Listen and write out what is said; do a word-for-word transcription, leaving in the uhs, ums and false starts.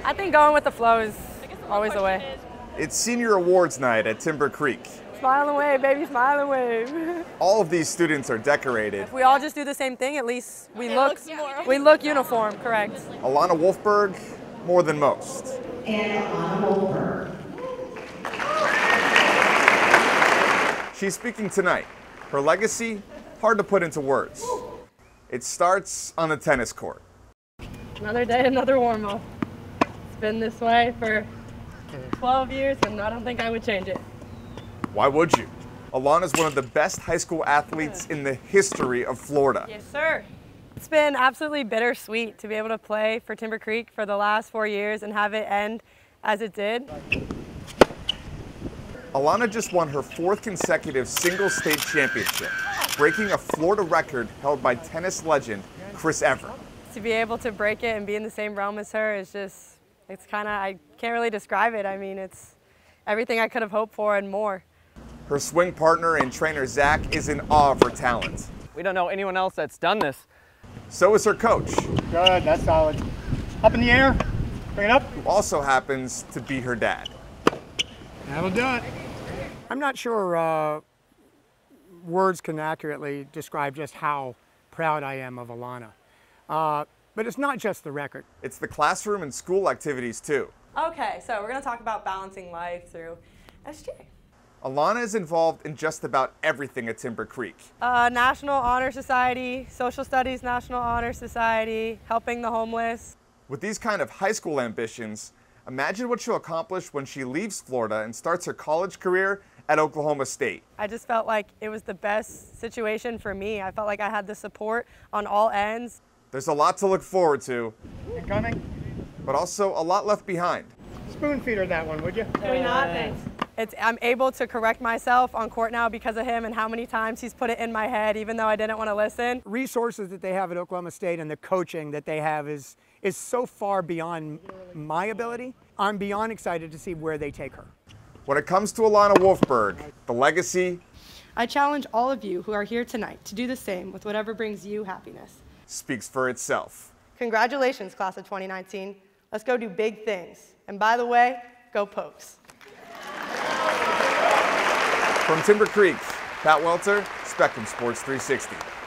I think going with the flow is always the way. It's senior awards night at Timber Creek. Smile and wave, baby, smile and wave. All of these students are decorated. If we all just do the same thing, at least we look, we look uniform, correct. Alana Wolfberg, more than most. And Alana Wolfberg. She's speaking tonight. Her legacy, hard to put into words. It starts on the tennis court. Another day, another warm-up. It's been this way for twelve years, and I don't think I would change it. Why would you? Alana's one of the best high school athletes in the history of Florida. Yes, sir. It's been absolutely bittersweet to be able to play for Timber Creek for the last four years and have it end as it did. Alana just won her fourth consecutive single state championship, breaking a Florida record held by tennis legend Chris Evert. To be able to break it and be in the same realm as her is just, it's kind of, I can't really describe it. I mean, it's everything I could have hoped for and more. Her swing partner and trainer Zach is in awe of her talent. We don't know anyone else that's done this. So is her coach. Good, that's solid. Up in the air, bring it up. Who also happens to be her dad. That'll do it. I'm not sure uh, words can accurately describe just how proud I am of Alana. Uh, but it's not just the record. It's the classroom and school activities too. Okay, so we're going to talk about balancing life through S J. Alana is involved in just about everything at Timber Creek. Uh, National Honor Society, Social Studies National Honor Society, helping the homeless. With these kind of high school ambitions, imagine what she'll accomplish when she leaves Florida and starts her college career at Oklahoma State. I just felt like it was the best situation for me. I felt like I had the support on all ends. There's a lot to look forward to, Incoming. but also a lot left behind. Spoon feeder that one, would you? Can we not? Thanks. It's, I'm able to correct myself on court now because of him and how many times he's put it in my head, even though I didn't want to listen. Resources that they have at Oklahoma State and the coaching that they have is, is so far beyond my ability. I'm beyond excited to see where they take her. When it comes to Alana Wolfberg, the legacy I challenge all of you who are here tonight to do the same with whatever brings you happiness. speaks for itself. Congratulations, class of twenty nineteen. Let's go do big things. And by the way, go Pokes. From Timber Creek, Pat Welter, Spectrum Sports three sixty.